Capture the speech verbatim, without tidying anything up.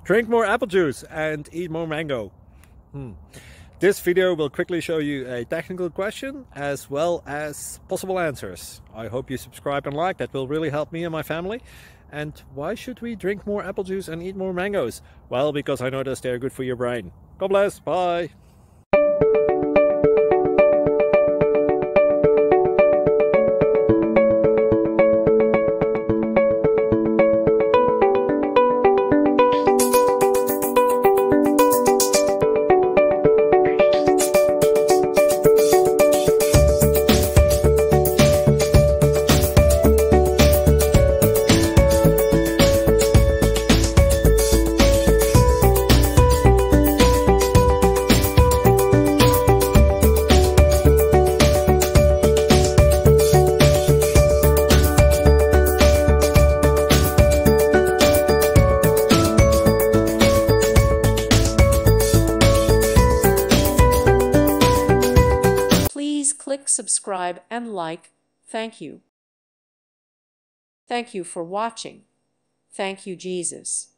Drink more apple juice and eat more mango. Hmm. This video will quickly show you a technical question as well as possible answers. I hope you subscribe and like, that will really help me and my family. And why should we drink more apple juice and eat more mangoes? Well, because I noticed they're good for your brain. God bless, bye! Please click subscribe and like. Thank you. Thank you for watching. Thank you, Jesus.